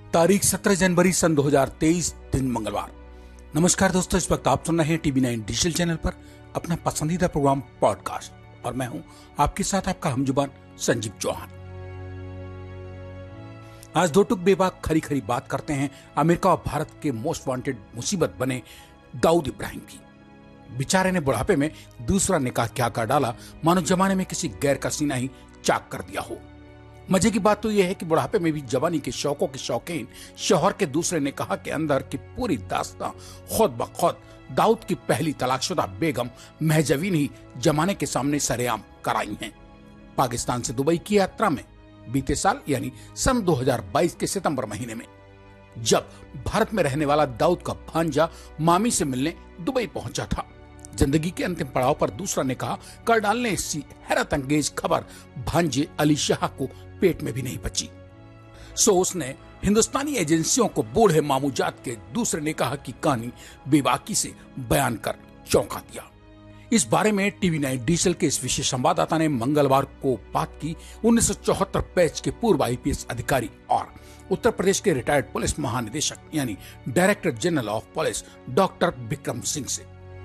तारीख 17 जनवरी सन 2023, दिन मंगलवार। नमस्कार दोस्तों, इस वक्त आप सुन रहे हैं टीवी 9 डिजिटल चैनल पर अपना पसंदीदा प्रोग्राम पॉडकास्ट और मैं हूं आपके साथ आपका हमजुबान संजीव चौहान। आज दो टुक बेबाक खरी खरी बात करते हैं अमेरिका और भारत के मोस्ट वांटेड मुसीबत बने दाऊद इब्राहिम की। बेचारे ने बुढ़ापे में दूसरा निकाह क्या कर डाला, मानो जमाने में किसी गैर का सीना ही चाक कर दिया हो। मजे की बात तो यह है कि बुढ़ापे में भी जवानी के शौकों के शौकीन शौहर के दूसरे निकाह के अंदर की पूरी दास्तां खुद ब खुद दाऊद की पहली तलाकशुदा बेगम महजवीन ही जमाने के सामने सरेआम कराई हैं। पाकिस्तान से दुबई की यात्रा में बीते साल यानी सन 2022 के सितंबर महीने में जब भारत में रहने वाला दाऊद का भांजा मामी से मिलने दुबई पहुंचा था, जिंदगी के अंतिम पड़ाव पर दूसरा निकाह कर डालने सी हैरत अंगेज खबर भांजे अली शाह को पेट में भी नहीं बची। सो उसने हिंदुस्तानी एजेंसियों को बूढ़े मामूजात के दूसरे निकाह की कहानी बेबाकी से बयान कर चौंका दिया। इस बारे में टीवी 9 डिजिटल के इस विशेष संवाददाता ने मंगलवार को बात की 1974 बैच के पूर्व IPS अधिकारी और उत्तर प्रदेश के रिटायर्ड पुलिस महानिदेशक यानी director general of police doctor Vikram Singh से।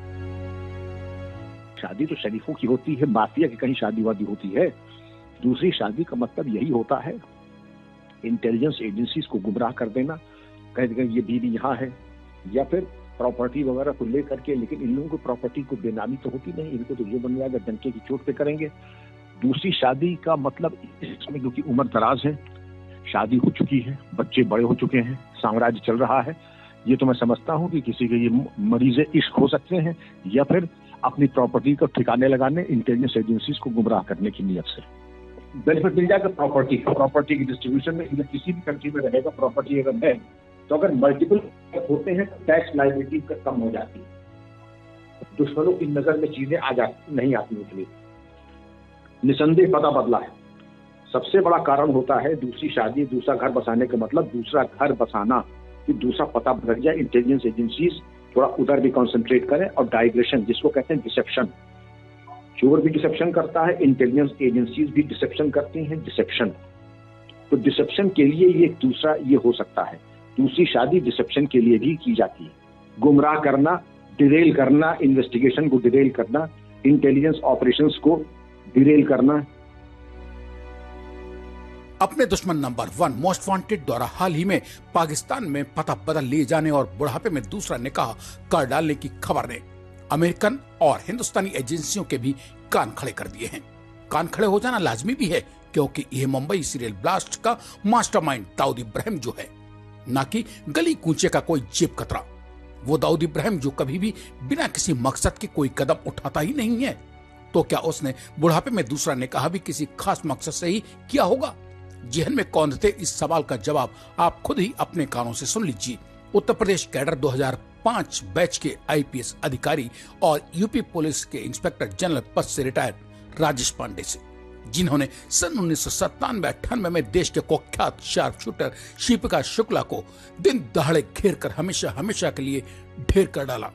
शादी तो शरीफों की होती है, माफिया की कहीं शादी वादी होती है। दूसरी शादी का मतलब यही होता है इंटेलिजेंस एजेंसीज को गुमराह कर देना, कह देगा ये बीवी यहाँ है, या फिर प्रॉपर्टी वगैरह को लेकर के। लेकिन इन लोगों को प्रॉपर्टी को बेनामी तो होती नहीं, इनको तो जो बन जाएगा डंके की चोट पे करेंगे। दूसरी शादी का मतलब इसमें क्योंकि उम्र दराज है, शादी हो चुकी है, बच्चे बड़े हो चुके हैं, साम्राज्य चल रहा है, ये तो मैं समझता हूँ कि किसी के ये मरीज इश्क हो सकते हैं, या फिर अपनी प्रॉपर्टी को ठिकाने लगाने इंटेलिजेंस एजेंसीज को गुमराह करने की नीयत से बेनिफिट मिल जाएगा। प्रॉपर्टी की डिस्ट्रीब्यूशन में किसी भी कंट्री में रहेगा प्रॉपर्टी अगर है तो अगर मल्टीपल होते हैं तो टैक्स लायबिलिटी कम हो जाती है, दुश्मनों की नजर में चीजें नहीं आती इसलिए निसंदेह पता बदला है। सबसे बड़ा कारण होता है दूसरी शादी, दूसरा घर बसाने का मतलब दूसरा घर बसाना, कि दूसरा पता बदल जाए। इंटेलिजेंस एजेंसीज थोड़ा उधर भी कंसंट्रेट करें और डाइग्रेशन, जिसको कहते हैं डिसेप्शन, चोर भी डिसेप्शन करता है, इंटेलिजेंस एजेंसीज भी डिसेप्शन करती हैं, डिसेप्शन। तो डिसेप्शन के लिए ये दूसरा ये हो सकता है, दूसरी शादी डिसेप्शन के लिए भी की जाती है। गुमराह करना, डिरेल करना, इन्वेस्टिगेशन को डिरेल करना, इंटेलिजेंस ऑपरेशंस को डिरेल करना। अपने दुश्मन नंबर 1 मोस्ट वांटेड द्वारा हाल ही में पाकिस्तान में पता बदल लिए जाने और बुढ़ापे में दूसरा निकाह कर डालने की खबर ने अमेरिकन और हिंदुस्तानी एजेंसियों के भी कान खड़े कर दिए हैं। कान खड़े हो जाना लाजमी भी है, क्योंकि यह मुंबई सीरियल ब्लास्ट का मास्टरमाइंड दाऊद इब्राहिम जो है, ना कि गली कूचे का कोई जेब कतरा। वो दाऊद इब्राहिम जो कभी भी बिना किसी मकसद के कोई कदम उठाता ही नहीं है, तो क्या उसने बुढ़ापे में दूसरा निकाह भी किसी खास मकसद से ही किया होगा? जेहन में कौन थे, इस सवाल का जवाब आप खुद ही अपने कानों से सुन लीजिए। उत्तर प्रदेश कैडर 2005 बैच के IPS अधिकारी और यूपी पुलिस के इंस्पेक्टर जनरल पद से रिटायर्ड राजेश पांडे से, जिन्होंने सन 1997-98 में देश के कुख्यात शार्प शूटर शिपिका शुक्ला को दिन दहाड़े घेर कर हमेशा हमेशा के लिए ढेर कर डाला।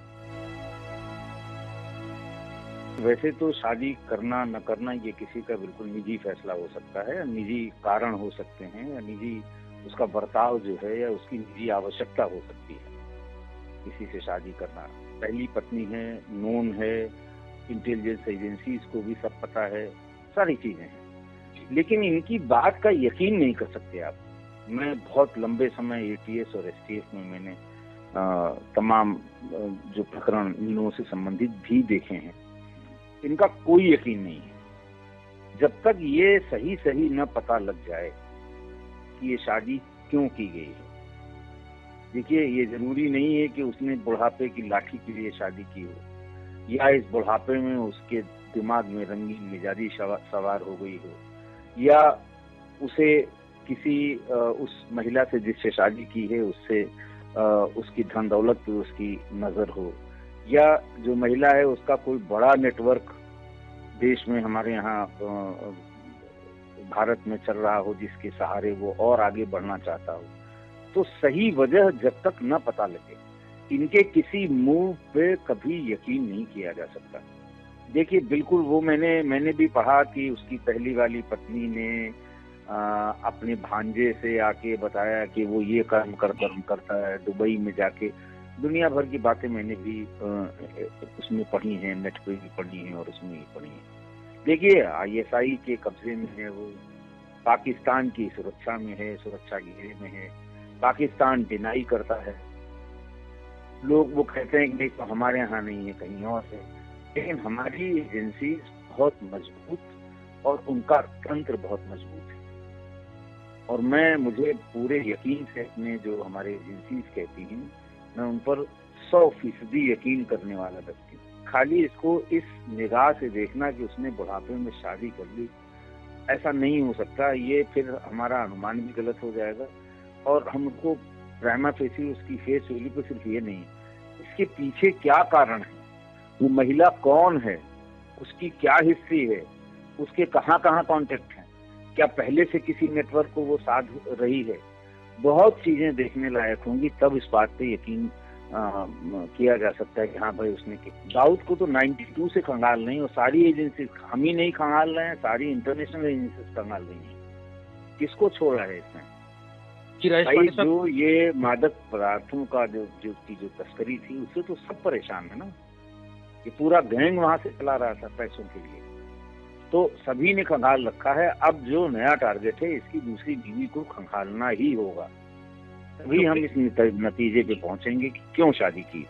वैसे तो शादी करना न करना ये किसी का बिल्कुल निजी फैसला हो सकता है, निजी कारण हो सकते हैं, या निजी उसका बर्ताव जो है या उसकी निजी आवश्यकता हो सकती है किसी से शादी करना। पहली पत्नी है, नोन है, इंटेलिजेंस एजेंसीज को भी सब पता है, सारी चीजें हैं, लेकिन इनकी बात का यकीन नहीं कर सकते आप। मैं बहुत लंबे समय ATS और STF में मैंने तमाम जो प्रकरण इन लोगों से संबंधित भी देखे हैं, इनका कोई यकीन नहीं है जब तक ये सही सही न पता लग जाए कि ये शादी क्यों की गई है। देखिए, ये जरूरी नहीं है कि उसने बुढ़ापे की लाठी के लिए शादी की हो, या इस बुढ़ापे में उसके दिमाग में रंगीन मिजाजी सवार हो गई हो, या उसे किसी उस महिला से जिससे शादी की है उससे उसकी धन दौलत पे उसकी नजर हो, या जो महिला है उसका कोई बड़ा नेटवर्क देश में हमारे यहाँ भारत में चल रहा हो, जिसके सहारे वो और आगे बढ़ना चाहता हो। तो सही वजह जब तक न पता लगे, इनके किसी मूव पे कभी यकीन नहीं किया जा सकता। देखिए, बिल्कुल वो मैंने भी पढ़ा कि उसकी पहली वाली पत्नी ने अपने भांजे से आके बताया कि वो ये कर्म करता है, दुबई में जाके दुनिया भर की बातें मैंने भी उसमें पढ़ी हैं, नेट पे भी पढ़ी हैं और उसमें भी पढ़ी हैं। देखिए, ISI के कब्जे में है, वो पाकिस्तान की सुरक्षा में है, सुरक्षा घेरे में है। पाकिस्तान डिनाई करता है, लोग वो कहते हैं कि नहीं तो हमारे यहाँ नहीं है, कहीं और है। लेकिन हमारी एजेंसी बहुत मजबूत और उनका तंत्र बहुत मजबूत है। और मुझे पूरे यकीन से अपने जो हमारे एजेंसीज कहती हैं, मैं उन पर 100% यकीन करने वाला व्यक्ति हूँ। खाली इसको इस निगाह से देखना कि उसने बुढ़ापे में शादी कर ली, ऐसा नहीं हो सकता। ये फिर हमारा अनुमान भी गलत हो जाएगा और हमको प्राइमा फेसी उसकी फेस वैल्यू पे सिर्फ ये नहीं, इसके पीछे क्या कारण है, वो महिला कौन है, उसकी क्या हिस्ट्री है, उसके कहाँ कहाँ कॉन्टेक्ट हैं, क्या पहले से किसी नेटवर्क को वो साथ रही है। बहुत चीजें देखने लायक होंगी, तब इस बात पे यकीन किया जा सकता है कि हाँ भाई उसने किया। दाऊद को तो 92 से खंगाल नहीं, और सारी एजेंसी, हम ही नहीं खंगाल रहे हैं, सारी इंटरनेशनल एजेंसी खंगाल रही हैं। किसको छोड़ा है इसने? भाई जो ये मादक पदार्थों का जो तस्करी थी, उससे तो सब परेशान है ना। ये पूरा गैंग वहां से चला रहा था पैसों के लिए, तो सभी ने खंगाल रखा है। अब जो नया टारगेट है, इसकी दूसरी बीवी को खंगालना ही होगा, तभी हम इस नतीजे पे पहुंचेंगे कि क्यों शादी की।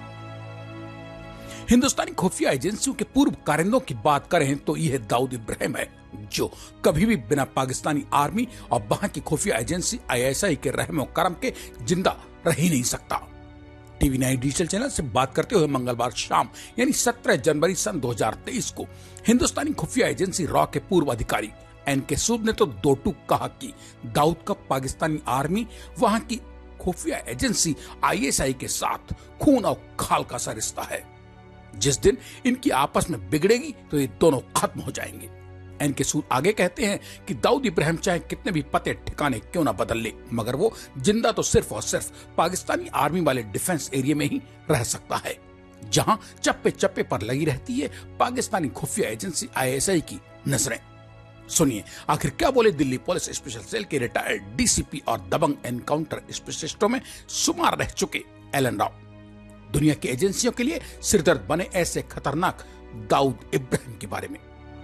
हिंदुस्तानी खुफिया एजेंसियों के पूर्व कारिंदों की बात करें तो यह दाऊद इब्राहिम है, जो कभी भी बिना पाकिस्तानी आर्मी और वहां की खुफिया एजेंसी ISI के रहमो करम के जिंदा रह ही नहीं सकता। TV9 डिजिटल चैनल से बात करते हुए मंगलवार शाम यानी 17 जनवरी सन 2023 को हिंदुस्तानी खुफिया एजेंसी रॉ के पूर्व अधिकारी NK सूद ने तो दो टूक कहा कि दाऊद का पाकिस्तानी आर्मी वहां की खुफिया एजेंसी ISI के साथ खून और खाल का सा रिश्ता है। जिस दिन इनकी आपस में बिगड़ेगी तो ये दोनों खत्म हो जाएंगे। NK सूद आगे कहते हैं कि दाऊद इब्राहिम चाहे कितने भी पते ठिकाने क्यों ना बदल ले, मगर वो जिंदा तो सिर्फ और सिर्फ पाकिस्तानी आर्मी वाले डिफेंस एरिया में ही रह सकता है, जहां चप्पे चप्पे पर लगी रहती है पाकिस्तानी खुफिया एजेंसी ISI की नजरें। सुनिए आखिर क्या बोले दिल्ली पुलिस स्पेशल सेल के रिटायर्ड DCP और दबंग एनकाउंटर स्पेशलिस्टों में शुमार रह चुके एलन राव। दुनिया की एजेंसियों के लिए सिरदर्द बने ऐसे खतरनाक दाऊद इब्राहिम के बारे में।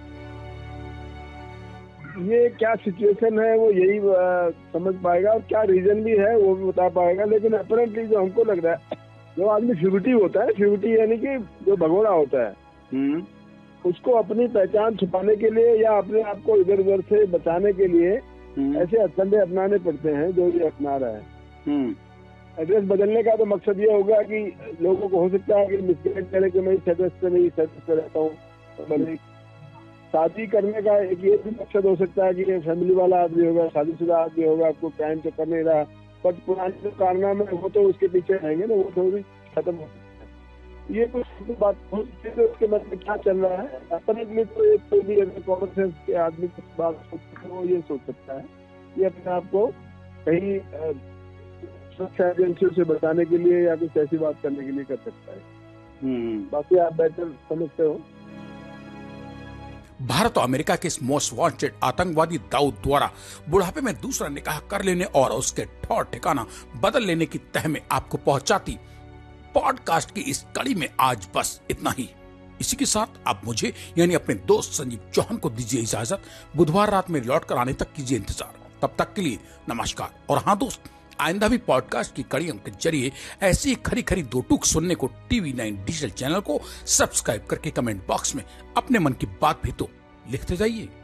ये क्या सिचुएशन है वो यही समझ पाएगा, और क्या रीजन भी है वो भी बता पाएगा। लेकिन अपरेंटली जो हमको लग रहा है, जो आदमी फ्यूगिटिव होता है, फ्यूगिटिव यानी कि जो भगोड़ा होता है, उसको अपनी पहचान छुपाने के लिए या अपने आप को इधर उधर से बचाने के लिए ऐसे हथकंडे अपनाने पड़ते हैं जो ये अपना रहा है। एड्रेस बदलने का तो मकसद ये होगा कि लोगों को हो सकता है कि मिसगाइड करे कि मैं इस एड्रेस पे नहीं, इस एड्रेस पे रहता हूँ। तो शादी करने का एक ये भी मकसद हो सकता है कि फैमिली वाला आदमी होगा, शादीशुदा आदमी होगा, आपको क्राइम तो कर नहीं रहा, बट पुराने जो कारनामे वो तो उसके पीछे रहेंगे ना, वो तो भी खत्म हो सकता है। ये कुछ बात हो सकती है उसके मन में क्या चल रहा है। अपने तो एक कोई भी अगर कॉमन सेंस के आदमी कुछ बात सोचता है, वो ये सोच सकता है कि अपने आप को कहीं सुरक्षा एजेंसियों से बचाने के लिए या कुछ ऐसी बात करने के लिए कर सकता है। बाकी आप बेहतर समझते हो। भारत और अमेरिका के इस मोस्ट वांटेड आतंकवादी दाऊद द्वारा बुढ़ापे में दूसरा निकाह कर लेने और उसके ठौर ठिकाना बदल लेने की तह में आपको पहुंचाती पॉडकास्ट की इस कड़ी में आज बस इतना ही। इसी के साथ आप मुझे यानी अपने दोस्त संजीव चौहान को दीजिए इजाजत। बुधवार रात में लौट कर आने तक कीजिए इंतजार। तब तक के लिए नमस्कार। और हाँ दोस्त, आइंदा भी पॉडकास्ट की कड़ियों के जरिए ऐसी खरी खरी दो टूक सुनने को TV9 डिजिटल चैनल को सब्सक्राइब करके कमेंट बॉक्स में अपने मन की बात भी तो लिखते जाइए।